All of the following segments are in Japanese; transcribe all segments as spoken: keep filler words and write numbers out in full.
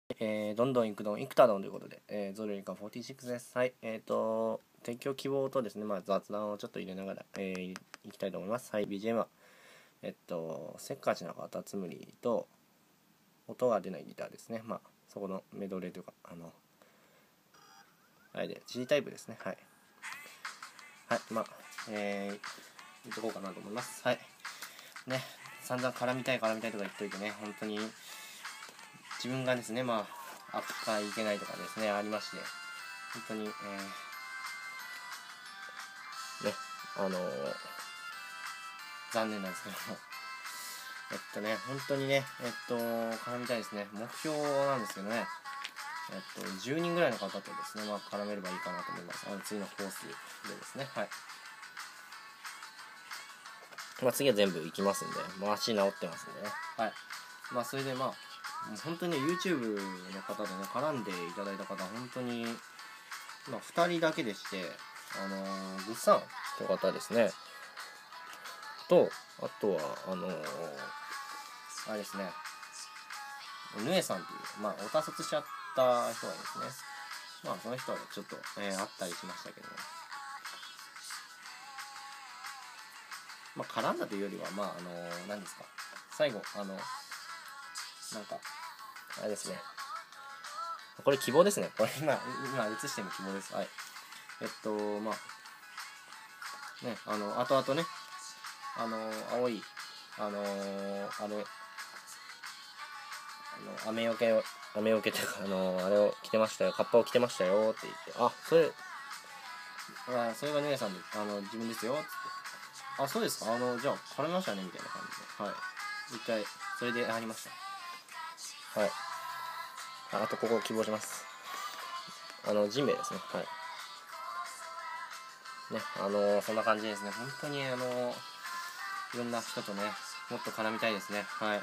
えー、どんどんいくどんいくたどんということで、えー、ゾルリカよんじゅうろくです。はい、えっ、ー、と、提供希望とですね、まあ、雑談をちょっと入れながら、えー、いきたいと思います。はい、ビージーエム は、えっと、せっかちなカタツムリと、音が出ないギターですね。まあ、そこのメドレーというか、あの、あれで、G タイプですね。はい。はい、まあ、えー、言っとこうかなと思います。はい。ね、散々絡みたい絡みたいとか言っといてね、本当に、自分がですね、まあ、アップがいけないとかですね、ありまして、本当に、えー、ね、あのー、残念なんですけども、えっとね、本当にね、えっと、絡みたいですね。目標なんですけどね、えっと、じゅうにんぐらいの方とですね、まあ、絡めればいいかなと思います。あの、次のコースでですね、はい。まあ、次は全部行きますんで、まあ、足治ってますんでね、はい。まあ、それでまあ、もう本当にね、YouTube の方でね、絡んでいただいた方、本当に、まあ、ふたりだけでして、あのー、グッサンという方ですね、と、あとは、あのー、あれですね、ヌエさんっていう、まあ、おたそつしちゃった人がいるんですね。まあ、その人はちょっと、えー、会ったりしましたけども、まあ、絡んだというよりは、まあ、あのー、何ですか、最後、あの、なんか、あれですね、これ希望ですね。これ今、今映してる希望です。はい。えっと、まあ、ね、あの、後々ね、あの、青い、あのー、あれ、あの、雨よけを、雨よけというか、あのー、あれを着てましたよ、カッパを着てましたよって言って、あ、それ、あ、それが姉さんで、あの、自分ですよって言って、あ、そうですか、あの、じゃあ、絡みましたね、みたいな感じで、はい。一回、それでありました。はい。あ、あと、ここ希望します。あの、ジンベエですね、はい。ね、あのー、そんな感じですね。本当に、あのー、いろんな人とね、もっと絡みたいですね。はい。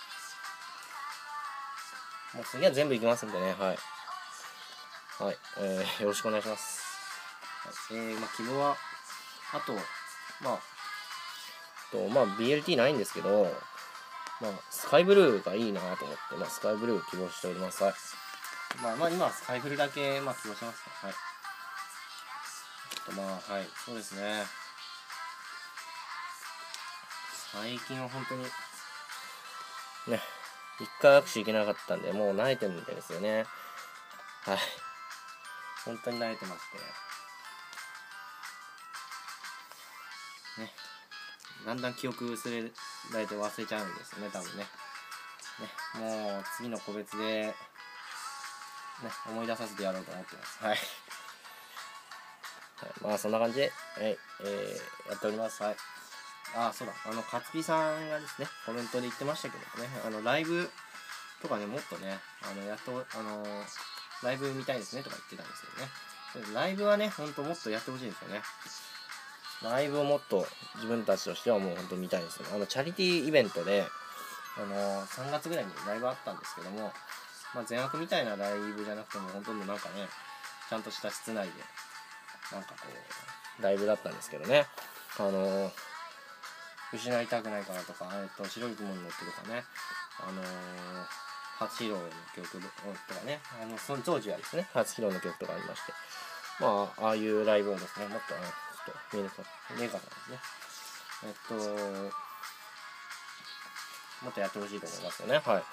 もう次は全部いきますんでね、はい。はい、えー、よろしくお願いします。はい、えー、まあ、希望は、あと、まあ、と、まあ、ビーエルティー ないんですけど、まあ、スカイブルーがいいなと思って、まあ、スカイブルー希望しております。はい。まあ、まあ、今はスカイブルーだけ、まあ、希望してますね。はい。と、まあ、はい、そうですね。最近は本当に、ね、一回握手行けなかったんで、もう慣れてるみたいですよね。はい。本当に慣れてまして。ね。だんだん記憶薄れられて忘れちゃうんですよね、多分ね。ね。もう、次の個別で、ね、思い出させてやろうと思ってます。はい。はい、まあ、そんな感じで、はい、えー、やっております。はい。あ、そうだ、あの、かつぴさんがですね、コメントで言ってましたけどね、あの、ライブとかね、もっとね、あの、やっと、あの、ライブ見たいですねとか言ってたんですけどね。ライブはね、ほんともっとやってほしいんですよね。ライブをもっと自分たちとしてはもうほんと見たいですよね。あの、チャリティーイベントで、あの、さんがつぐらいにライブあったんですけども、まあ、全枠みたいなライブじゃなくても、ほとんどなんかね、ちゃんとした室内で、なんかこう、ライブだったんですけどね。あの、失いたくないからとか、えっと、白い雲に乗ってとかね、あのー、初披露の曲とかね、あの、その当時はですね、初披露の曲とかありまして、まあ、ああいうライブをですね、もっと、ちょっと見えか見えかったんですね。えっと、もっとやってほしいと思いますよね、はい。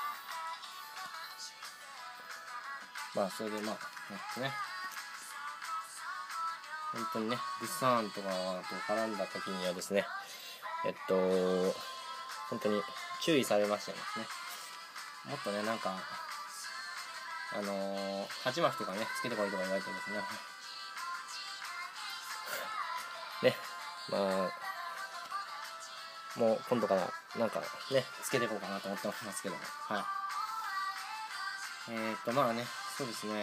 まあ、それでまあ、ね、本当にね、グッサーンとかと絡んだ時にはですね、えっと、本当に注意されましたよね。もっとね、なんか、あのー、鉢巻きとかね、つけてこいとか言われてですね。ね、まあ、もう今度からなんかね、つけていこうかなと思ってますけども。はい。えーっと、まあね、そうですね。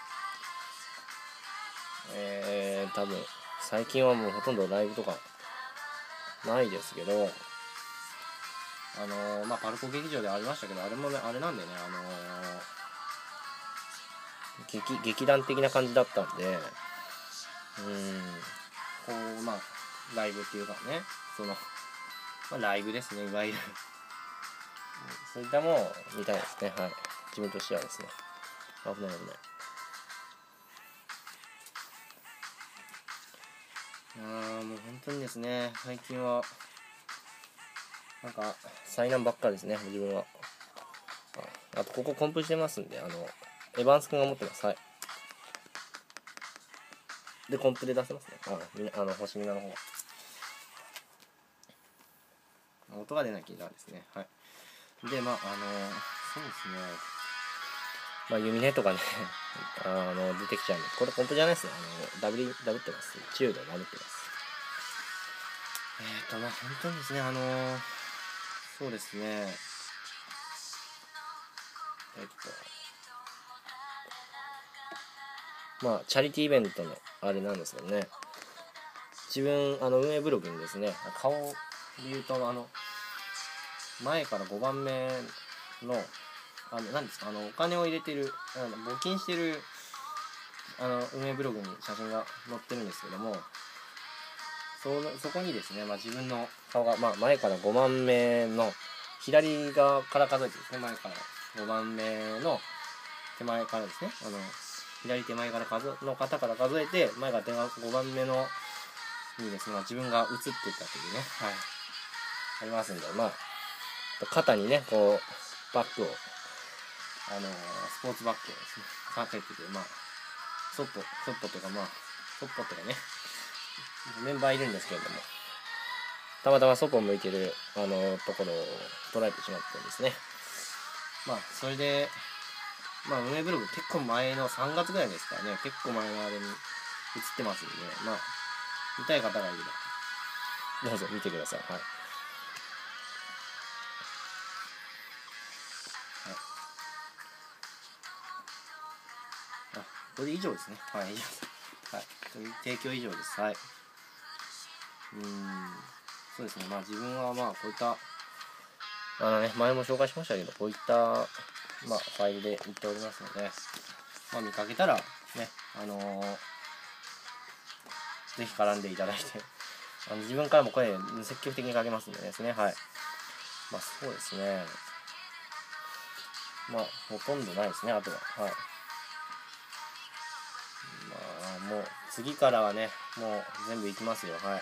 えー、多分、最近はもうほとんどライブとかないですけど、あのー、まあ、パルコ劇場でありましたけど、あれもね、あれなんでね、あのー、劇、劇団的な感じだったんで、うーん、こう、まあ、ライブっていうかね、その、まあ、ライブですね、いわゆる。そういったものを見たいですね、はい。 自分としてはですね。危ない危ない。あーもう本当にですね、最近はなんか災難ばっかですね、自分は。あ, あとここコンプしてますんで、あのエヴァンス君が持ってます。はい。でコンプで出せますね。あみなあの星みなの方は音が出なきゃいけないですね。はい。でまああのそうですね、まあ弓ねとかねあの出てきちゃうんで、これコンプじゃないですね。あのダブリダブってます。中度ダブってます。えっ、ー、とまあ本当にですね、あのそうですね、えっとまあチャリティーイベントのあれなんですけどね、自分あの運営ブログにですね、顔で言うとあの前からごばんめのあの何ですか、あのお金を入れてる、あの募金してるあの運営ブログに写真が載ってるんですけども、そ, そこにですね、まあ、自分の顔が、まあ、前からごばんめの左側から数えてですね、前からごばんめの手前からですね、あの左手前から数の方から数えて、前から手がごばんめのにですね、まあ、自分が映っていたというね、はい、ありますんで、まあ肩にねこうバッグを、あのー、スポーツバッグをですねかけてて、まあそっぽそっぽというか、まあそっぽというかね、メンバーいるんですけれども、たまたまそっぽを向いてるあのところを捉えてしまってですね、まあそれでまあ運営ブログ結構前のさんがつぐらいですからね、結構前のあれに映ってますんで、まあ見たい方がいればどうぞ見てください。はい、はい、あこれで以上ですね。はい、以上です。はい、提供以上です。はい。うーんそうですね、まあ自分はまあこういったあのね、前も紹介しましたけど、こういった、まあ、ファイルで売っておりますので、まあ、見かけたら、ね、あのー、ぜひ絡んでいただいて、あの自分からも声、積極的にかけますんでですね、はい。まあ、そうですね。まあ、ほとんどないですね、あとは。はい。まあ、もう、次からはね、もう全部いきますよ、はい。はい。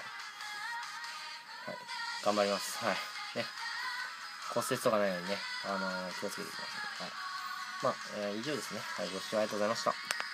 頑張ります。はい。ね。骨折とかないようにね、あのー、気をつけていきますので、はい。まあ、えー、以上ですね。はい、ご視聴ありがとうございました。